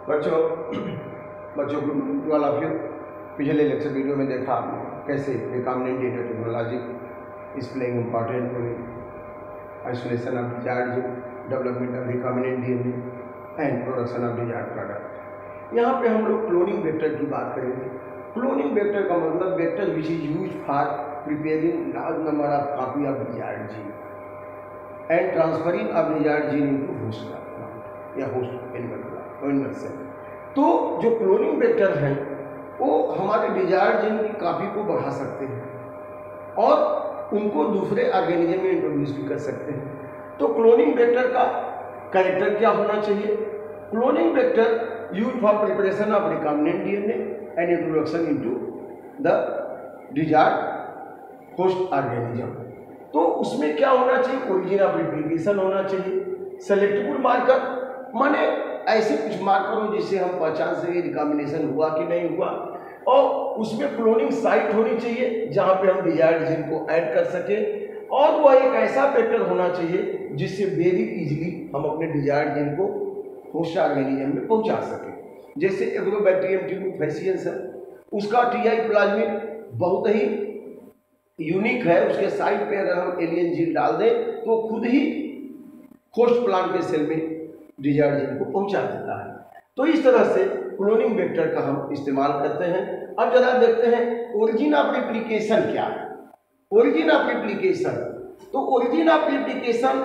बच्चों बच्चों वाला फिर पिछले लेक्चर वीडियो में देखा कैसे recombinant data technology is playing important role isolation of desired gene, development of recombinant DNA and production of desired product. यहाँ पे हम लोग क्लोनिंग वेक्टर की बात करेंगे। क्लोनिंग वेक्टर का मतलब vector which is use for preparing large number of copy of desired gene and transferring of desired gene into host या होस्ट एनिमल सेल। तो जो क्लोनिंग वेक्टर हैं वो हमारे डिजायर्ड जीन की कॉपी को बढ़ा सकते हैं और उनको दूसरे ऑर्गेनिज्म में इंट्रोड्यूस भी कर सकते हैं। तो क्लोनिंग वेक्टर का कैरेक्टर क्या होना चाहिए? Cloning vector use for preparation of recombinant DNA and introduction into the desired host organism. तो उसमें क्या होना चाहिए? ओरिजिन ऑफ रिप्लिकेशन होना चाहिए। सेलेक्टेबल मार्कर माने ऐसे कुछ मार्कर हो जिससे हम पहचान सके रिकॉम्बिनेशन हुआ कि नहीं हुआ, और उसमें क्लोनिंग साइट होनी चाहिए जहां पे हम डिजायर्ड जीन को ऐड कर सके, और वह एक ऐसा वेक्टर होना चाहिए जिससे वेरी इजीली हम अपने डिजायर्ड जीन को होस्ट ऑर्गेनिज्म में पहुंचा सके। जैसे एग्रोबैक्टीरियम ट्यूबरकुलोसिस है, उसका टीआई प्लाज्मिड बहुत ही यूनिक है। उसके साइड पे अगर हम एलियन जीन डाल दें तो खुद ही होस्ट प्लांट के सेल में डिजायर्ड जीन को पहुंचा देता है। तो इस तरह से क्लोनिंग वेक्टर का हम इस्तेमाल करते हैं। अब जरा देखते हैं ओरिजिन ऑफ रिप्लिकेशन क्या है। ओरिजिन ऑफ रिप्लिकेशन, तो origin of replication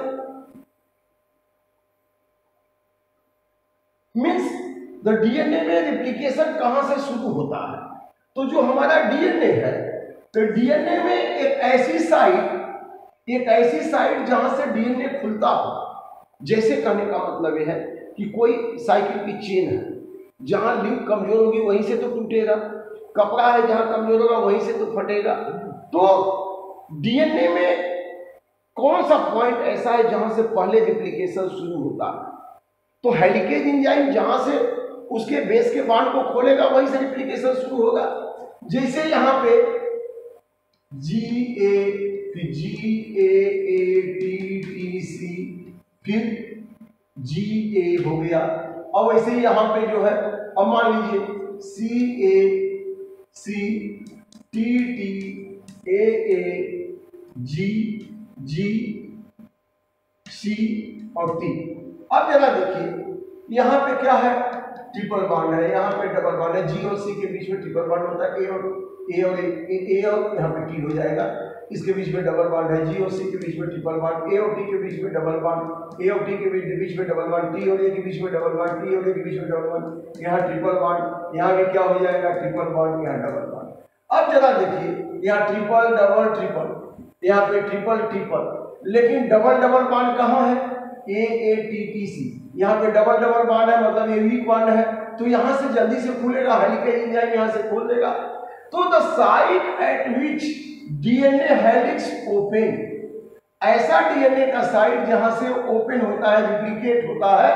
means the DNA में रिप्लिकेशन कहां से शुरू होता है। तो जो हमारा डीएनए है, तो डीएनए में एक ऐसी साइट जहां से डीएनए खुलता हो। जैसे कहने का मतलब यह है कि कोई साइकिल की चेन है, जहां लिंक कमजोर होगी वहीं से तो टूटेगा, कपड़ा है जहां कमजोर होगा वहीं से तो फटेगा। तो डीएनए में कौन सा पॉइंट ऐसा है जहां से पहले रिप्लिकेशन शुरू होता है? तो हेलिकेज एंजाइम जहां से उसके बेस के बांड को खोलेगा वहीं से रिप्लिकेशन शुरू होगा। जैसे यहाँ पे GATTC फिर GA हो गया। अब वैसे ही यहाँ पे जो है, अब मान लीजिए CACTTAAGGC और T। अब जरा देखिए यहाँ पे क्या है, ट्रिपल बॉन्ड है, यहाँ पे डबल बॉन्ड है। G और C के बीच में ट्रिपल बॉन्ड होता है, A और यहाँ पे T हो जाएगा। इसके बीच में डबल बॉन्ड है, G और C के बीच में ट्रिपल बॉन्ड, A और T के बीच में डबल बॉन्ड, A और T के बीच में डबल बॉन्ड, T और A के बीच में डबल बॉन्ड, T और A के बीच में डबल बॉन्ड, यहाँ ट्रिपल बॉन्ड, यहाँ भी क्या हो जाएगा ट्रिपल बॉन्ड, यहाँ डबल बॉन्ड। अब जरा देखिए यहाँ ट्रिपल डबल ट्रिपल, यहाँ पे ट्रिपल ट्रिपल, लेकिन डबल डबल बॉन्ड कहाँ है? AATTC, यहाँ पे डबल डबल बॉन्ड है, मतलब ये वीक बॉन्ड है, तो यहाँ से जल्दी से खुलेगा, हेलिकेज एंजाइम यहाँ से खोल देगा। तो the site at which DNA helix open, ऐसा डीएनए का साइट जहां से ओपन होता है, रिप्लिकेट होता है,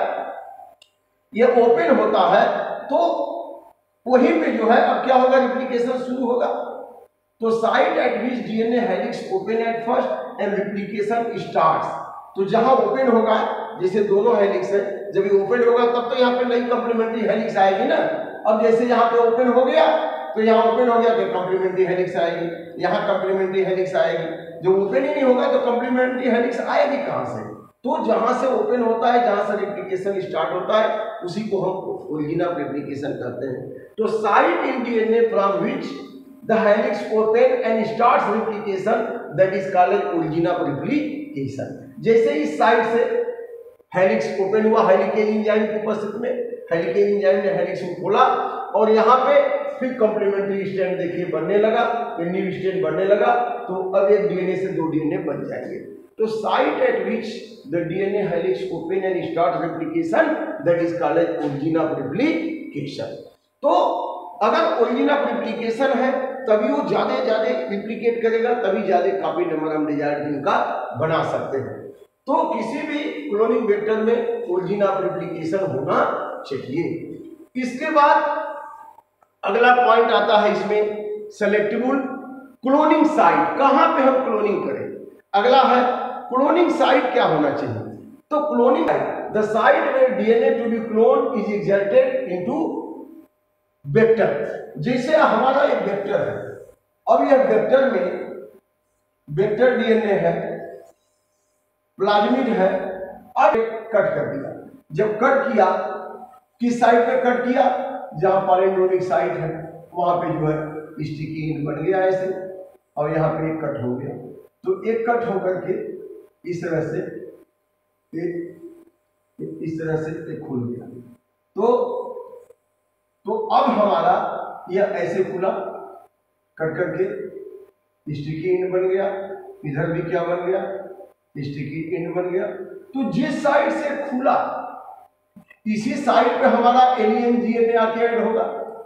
ये ओपन होता है, तो वहीं पे जो है अब क्या होगा, रिप्लिकेशन शुरू होगा। तो site at which DNA helix open at first and replication starts, तो जहां ओपन होगा, जैसे दोनों हेलिक्स है, जब ये ओपन होगा तब तो यहाँ पे नई कॉम्प्लीमेंट्री हेलिक्स आएगी ना। अब जैसे यहाँ पे ओपन हो गया तो यहाँ ओपन हो गया तो कॉम्प्लीमेंट्री हेलिक्स आएगी, यहाँ कॉम्प्लीमेंट्री हेलिक्स आएगी। जो ओपन ही नहीं होगा तो कॉम्प्लीमेंट्री हेलिक्स आएगी कहाँ से? तो जहां से ओपन होता है, जहां से रिप्लिकेशन स्टार्ट होता है, उसी को हम ओरिजिन ऑफ रिप्लिकेशन कहते हैं। तो site in DNA from which the helix open and starts replication, that is called origin of replication. जैसे इस साइड से हेलिक्स ओपन हुआ, हेलिकेज एंजाइम की उपस्थिति में, हेलिकेज एंजाइम ने हेलिक्स को खोला और यहाँ पे फिर कॉम्प्लीमेंट्री स्ट्रैंड देखिए बनने लगा, न्यू स्ट्रैंड बनने लगा, तो अब एक डीएनए से दो डीएनए बन जाएंगे। तो site at which the DNA helix open and start replication, that is called origin of replication. तो अगर ओरिजिन ऑफ रिप्लिकेशन है तभी वो ज्यादा रिप्लिकेट करेगा, तभी ज्यादा कॉपी नंबर हम डिजायर्ड जीन का बना सकते हैं। तो किसी भी क्लोनिंग वेक्टर में ओरिजिन ऑफ रिप्लिकेशन होना चाहिए। इसके बाद अगला पॉइंट आता है इसमें सेलेक्टेबल क्लोनिंग साइट, कहां पे हम क्लोनिंग करें। अगला है क्लोनिंग साइट क्या होना चाहिए। तो cloning site the site where DNA to be clone is exalted into vector. जैसे हमारा एक वेक्टर है, अब यह वेक्टर में वेक्टर डीएनए है, प्लाज्मिड है, अब कट कर दिया। जब कट किया, किस साइड पे कट किया? जहां पैलिंड्रोमिक साइट है वहां पे जो है स्टिकी एंड बन गया ऐसे, और यहाँ पे एक कट हो गया। तो एक कट होकर के इस तरह से इस तरह से एक खुल गया। तो अब हमारा यह ऐसे खुला, कट करके स्टिकी एंड बन गया। इधर भी क्या बन गया? स्टिकी एंड बन गया। तो जिस साइड से खुला इसी साइड पे हमारा एलियन डीएनए आके ऐड होगा।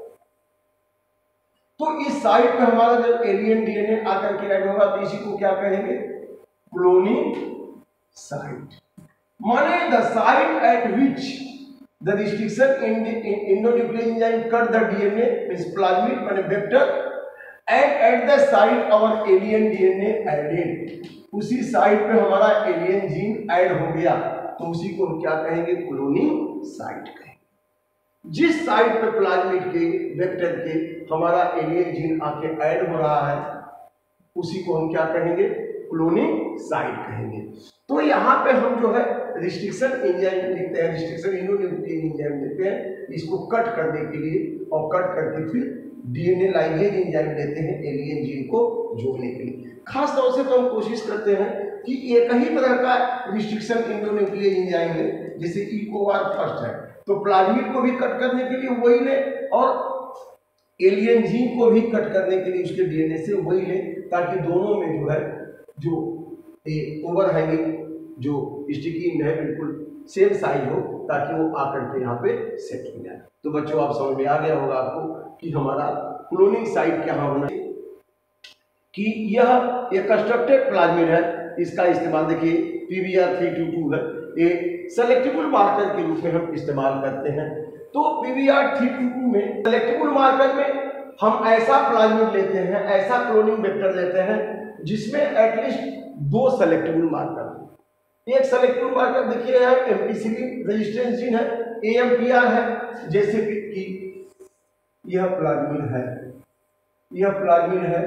तो इस साइड पे हमारा जब एलियन डीएनए आकर के ऐड होगा तो इसी को क्या कहेंगे? Cloning site. माने the site at which the restriction in the endonuclear enzyme cut the DNA means plasmid माने vector and at the site our alien DNA added. उसी साइट पे हमारा एलियन जीन ऐड हो गया तो उसी को हम क्या कहेंगे? क्लोनिंग साइट कहेंगे। जिस साइट पे प्लाज्मिड के वेक्टर के हमारा एलियन जीन आके ऐड हो रहा है उसी को हम क्या कहेंगे? क्लोनिंग साइट कहेंगे। तो यहाँ पे हम जो है रिस्ट्रिक्शन एंजाइम लिखते हैं, रिस्ट्रिक्शन एंडोन्यूक्लियर एंजाइम लेते हैं इसको कट करने के लिए, और कट करके फिर डीएनए लाइगेज एंजाइम लेते हैं एलियन जीन को जोड़ने के लिए। खास तौर से तो हम कोशिश करते हैं कि एक ही तरह का रिस्ट्रिक्शन एंडोन्यूक्लियर एंजाइम है, जैसे इकोवार फर्स्ट है तो प्लाज्मिड को भी कट करने के लिए वही ले और एलियन जीन को भी कट करने के लिए उसके डीएनए से वही ले, ताकि दोनों में जो है जो ओवर हैंगिंग जो स्टिकी है बिल्कुल सेम साइज हो, ताकि वो आकर के यहाँ पे सेट हो जाए। तो बच्चों आप समझ में आ गया होगा आपको कि हमारा क्लोनिंग साइट क्या होना है, कि यह एक कंस्ट्रक्टेड प्लाज्मिड है। इसका इस्तेमाल देखिए PBr322 है, एक सेलेक्टेबल मार्कर के रूप में हम इस्तेमाल करते हैं। तो PBr322 में सेलेक्टेबल मार्कर में हम ऐसा प्लाज्मिड लेते हैं, ऐसा क्लोनिंग वेक्टर लेते हैं जिसमें एटलीस्ट 2 सेलेक्टेबल मार्कर। एक सेलेक्टेबल मार्कर देखिए है एम्पिसिलिन रेजिस्टेंस जीन है, AMPR है, जैसे कि यह प्लाज्मिड है, यह प्लाज्मिड है,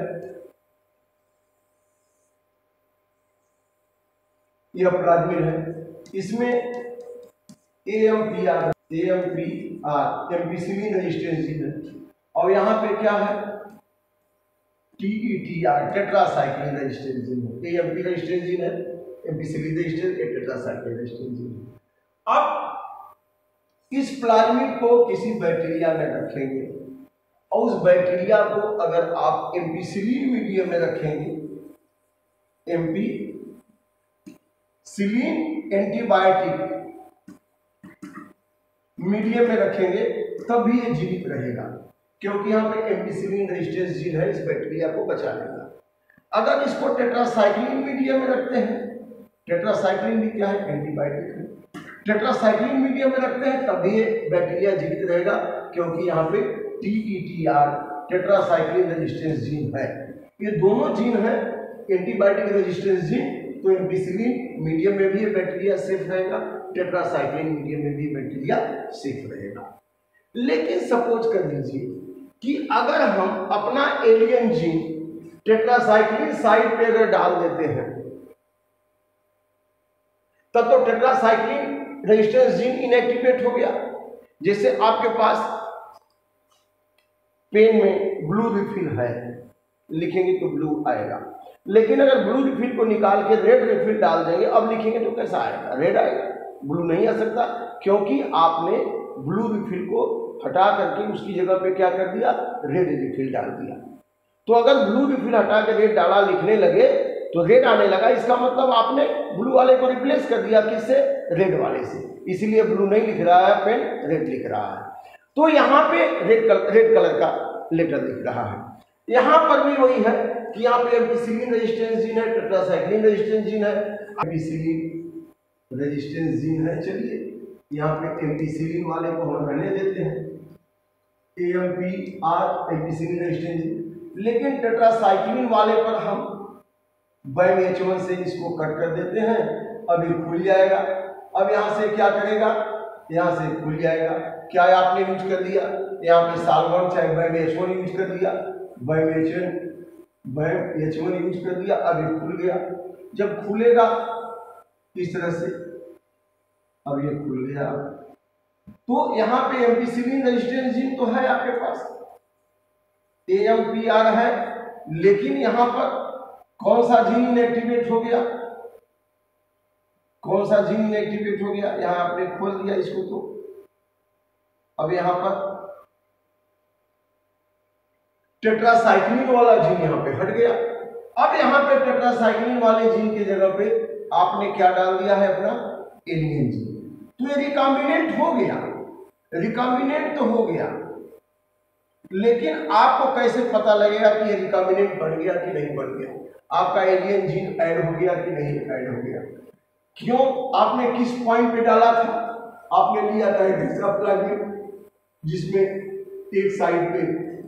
यह प्लाज्मिड है, इसमें AMPR एम्पिसिलिन रेजिस्टेंस जीन है, और यहाँ पे क्या है TETR टेट्रासाइक्लिन रेजिस्टेंस जीन है। AMP रेजिस्टेंस जीन है, ampicillin resistance, tetracycline resistance gene है। अब इस प्लाज्मिड को किसी बैक्टीरिया में रखेंगे और उस बैक्टीरिया को अगर आप एम्पिसिलिन मीडियम में रखेंगे, एम्पिसिलिन एंटीबायोटिक मीडियम में रखेंगे तब भी ये जीवित रहेगा, क्योंकि यहाँ पे एम्पिसिलिन रेजिस्टेंस जीन है इस बैक्टीरिया को बचा लेगा। अगर इसको टेट्रासाइक्लिन मीडियम में रखते हैं, टेट्रासाइक्लिन भी क्या है? एंटीबायोटिक है। टेट्रासाइक्लिन मीडियम में रखते हैं तब भी ये बैक्टीरिया जीवित रहेगा, क्योंकि यहाँ पे TETR टेट्रासाइक्लिन रेजिस्टेंस जीन है। ये दोनों जीन है एंटीबायोटिक रेजिस्टेंस जीन, तो एम्पिसिलिन मीडियम में भी बैक्टीरिया सेफ रहेगा, टेट्रासाइक्लिन मीडियम में भी बैक्टीरिया सेफ रहेगा। लेकिन सपोज कर लीजिए कि अगर हम अपना एलियन जीन टेट्रासाइक्लिन साइट पे अगर डाल देते हैं तब तो टेट्रासाइक्लिन रेजिस्टेंस जीन इनएक्टिवेट हो गया। जैसे आपके पास पेन में ब्लू रिफिल है, लिखेंगे तो ब्लू आएगा, लेकिन अगर ब्लू रिफिल को निकाल के रेड रिफिल डाल देंगे, अब लिखेंगे तो कैसा आएगा? रेड आएगा, ब्लू नहीं आ सकता, क्योंकि आपने ब्लू रिफिल को हटा करके उसकी जगह पे क्या कर दिया? रेड रिफिल डाल दिया। तो अगर ब्लू रिफिल हटा के रेड डाला, लिखने लगे तो रेड आने लगा, इसका मतलब आपने ब्लू वाले को रिप्लेस कर दिया किससे? रेड वाले से, इसलिए ब्लू नहीं लिख रहा है, पेन रेड लिख रहा है। तो यहाँ पे रेड कलर का लेटर लिख रहा है। यहाँ पर भी वही है कि यहाँ पे एम्पिसिलिन रेजिस्टेंस जीन है, टेट्रासाइक्लिन रेजिस्टेंस जीन है, एम्पिसिलिन रेजिस्टेंस जीन है। चलिए यहाँ पे एम्पिसिलिन वाले को हम रहने देते हैं, AMPR एम्पिसिलिन रेजिस्टेंस जीन, लेकिन टेट्रासाइक्लिन वाले पर हम BAM H1 से इसको कट कर देते हैं, अब ये खुल जाएगा। अब यहाँ से क्या करेगा, यहाँ से खुल जाएगा। क्या आपने यूज कर दिया, यहाँ पे साल1 चाहे बैम H1 यूज कर दिया, बैम H1 यूज कर दिया। अब ये खुल गया। जब खुलेगा इस तरह से, अब ये खुल गया, तो यहाँ पे एम्पिसिलिन रेजिस्टेंस जीन तो है आपके पास, AMPR है, लेकिन यहाँ पर कौन सा जीन इनएक्टिवेट हो गया, कौन सा जीन इनएक्टिवेट हो गया, यहाँ आपने खोल दिया इसको। तो अब यहाँ पर टेट्रासाइक्लिन वाला जीन यहाँ पे हट गया। अब यहाँ पे टेट्रासाइक्लिन वाले जीन की जगह पे आपने क्या डाल दिया है, अपना एलियन जीन। तो ये रिकॉम्बिनेंट हो गया, रिकॉम्बिनेंट तो हो गया, लेकिन आपको कैसे पता लगेगा कि ये रिकॉम्बिनेंट बन गया कि नहीं बन गया, आपका एलियन जीन ऐड हो गया कि नहीं ऐड हो गया। क्यों, आपने किस पॉइंट पे डाला था, आपने लिया था एक दूसरा प्लाज्मिड जिसमें एक साइड पे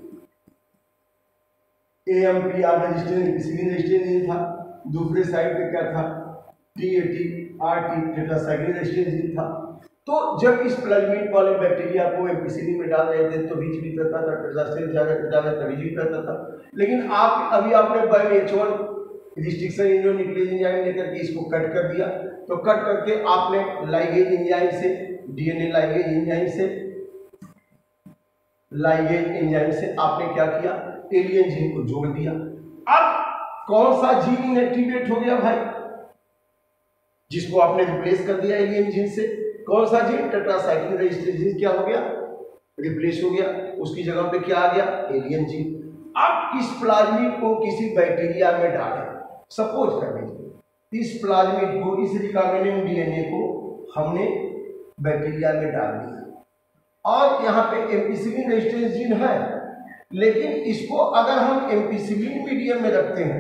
AMPR रेजिस्टेंस था, दूसरे साइड पे क्या था, TAT-RT टेट्रासाइक्लिन रेजिस्टेंस था। तो जब इस प्लाज्मिड वाले बैक्टीरिया को एम्पिसिलिन में डाल रहे थे तो बीच भी करता था, टेट्रासाइक्लिन डाला तभी भी करता था। लेकिन अभी आपने बैम H1 रिस्ट्रिक्शन न्यूक्लियोज एंजाइम लेकर के इसको कट कर दिया। तो कट करके आपने लाइगेज एंजाइम से, DNA लाइगेज एंजाइम से आपने क्या किया, एलियन जीन को जोड़ दिया। अब कौन सा जीन इनएक्टिवेट हो गया भाई, जिसको आपने रिप्लेस कर दिया एलियन जीन से, कौन सा जीन, टेट्रासाइक्लिन रेजिस्टेंस जीन क्या हो गया, रिप्लेस हो गया, उसकी जगह पे क्या आ गया, एलियन जीन। अब इस प्लाज्मिड को किसी बैक्टीरिया में डालें, सपोज कर लीजिए इस प्लाज्मिड को, इस रिकॉम्बिनेंट DNA को हमने बैक्टीरिया में डाल दिया और यहाँ पे एम्पिसिलिन रेजिस्टेंस जीन है, लेकिन इसको अगर हम एम्पिसिलिन मीडियम में रखते हैं,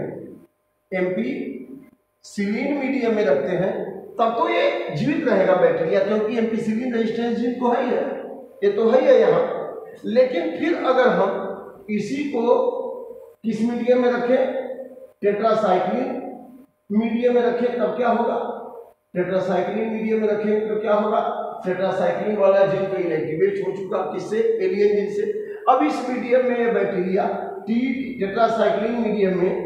एम्पिसिलिन मीडियम में रखते हैं, तब तो ये जीवित रहेगा बैक्टीरिया, क्योंकि एम्पिसिलिन रेजिस्टेंस जीन तो है ही है, ये तो है ही यहाँ। लेकिन फिर अगर हम इसी को किस मीडियम में रखें, टेट्रासाइक्लिन मीडियम में रखें, तब क्या होगा, टेट्रासाइक्लिन मीडियम में रखें तो क्या होगा, टेट्रासाइक्लिन वाला जीन तो इनएक्टिवेट हो चुका, किससे, एलियन जीन से। अब इस मीडियम में ये बैक्टीरिया टेट्रासाइक्लिन मीडियम में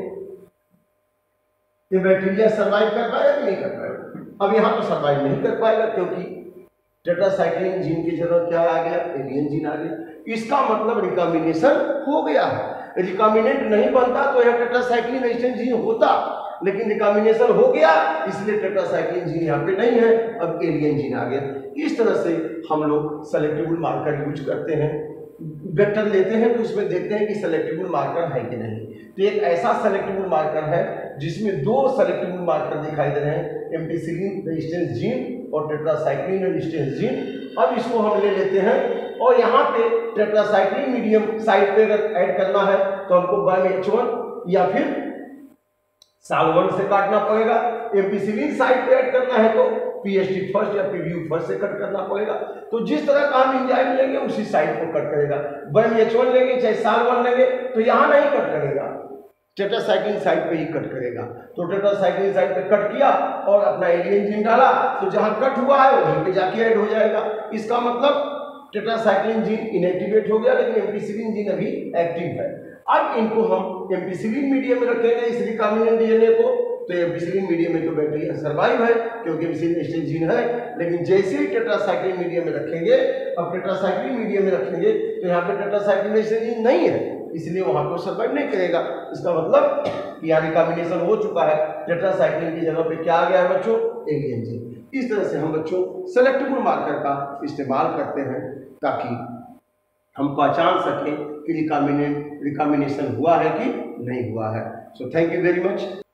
ये बैक्टीरिया सर्वाइव कर पाएगा कि नहीं कर पाएगा, अब यहाँ तो सर्वाइव नहीं कर पाएगा, क्योंकि टेट्रासाइक्लिन जीन की जगह क्या आ गया, एलियन जीन आ गया। इसका मतलब रिकॉम्बिनेशन हो गया है। रिकॉम्बिनेंट नहीं बनता तो यह टेट्रासाइक्लिन रेजिस्टेंस जीन होता, लेकिन रिकॉम्बिनेशन हो गया इसलिए टेट्रासाइक्लिन जीन यहाँ पे नहीं है, अब एलियन जीन आ गया। इस तरह से हम लोग सेलेक्टिबल मार्कर यूज करते हैं, वेक्टर लेते हैं तो उसमें देखते हैं कि सेलेक्टिबल मार्कर है कि नहीं। तो एक ऐसा सेलेक्टिबल मार्कर है जिसमें दो सेलेक्टिबल मार्कर दिखाई दे रहे हैं, एम्पिसिलिन रेजिस्टेंस जीन और टेट्रासाइक्लिन रेजिस्टेंस जीन। अब इसको हम ले लेते हैं और यहाँ पे टेट्रासाइक्लिन मीडियम साइड पे अगर ऐड करना है तो हमको बैम H1 या फिर साल1 से काटना पड़ेगा। एम्पिसिलिन साइड पे ऐड करना है तो PST फर्स्ट या PBU फर्स्ट से कट करना पड़ेगा। तो जिस तरह का हम एंजाइम लेंगे उसी साइड को कट करेगा। बैम H1 लेंगे चाहे साल1 लेंगे तो यहाँ नहीं कट करेगा, टेट्रासाइक्लिन साइड पे ही कट करेगा। तो टेट्रासाइक्लिन साइड पे कट किया और अपना एलियन जीन डाला, तो जहां कट हुआ है वहीं पे जाके ऐड हो जाएगा। इसका मतलब टेट्रासाइक्लिन जीन इनएक्टिवेट हो गया, लेकिन एम्पिसिलिन जीन अभी एक्टिव है। अब इनको हम एम्पिसिलिन मीडियम में रखेंगे इस रिकॉम्बिनेंट DNA को, तो एम्पिसिलिन मीडियम में तो बैक्टीरिया सर्वाइव है क्योंकि एम्पिसिलिन रेजिस्टेंस जीन है। लेकिन जैसे ही टेट्रासाइक्लिन मीडियम में रखेंगे, अब टेट्रासाइक्लिन मीडियम में रखेंगे तो यहाँ पे टेट्रासाइक्लिन रेजिस्टेंस जीन नहीं है, इसलिए वहां पर सर्वाइव नहीं करेगा। इसका मतलब यहाँ रिकॉम्बिनेशन हो चुका है, टेट्रासाइक्लिन की जगह पे क्या आ गया है बच्चों, एलियन जीन। इस तरह से हम बच्चों सेलेक्टिबल मार्कर का इस्तेमाल करते हैं ताकि हम पहचान सकें कि रिकॉम्बिनेशन हुआ है कि नहीं हुआ है। So thank you very much.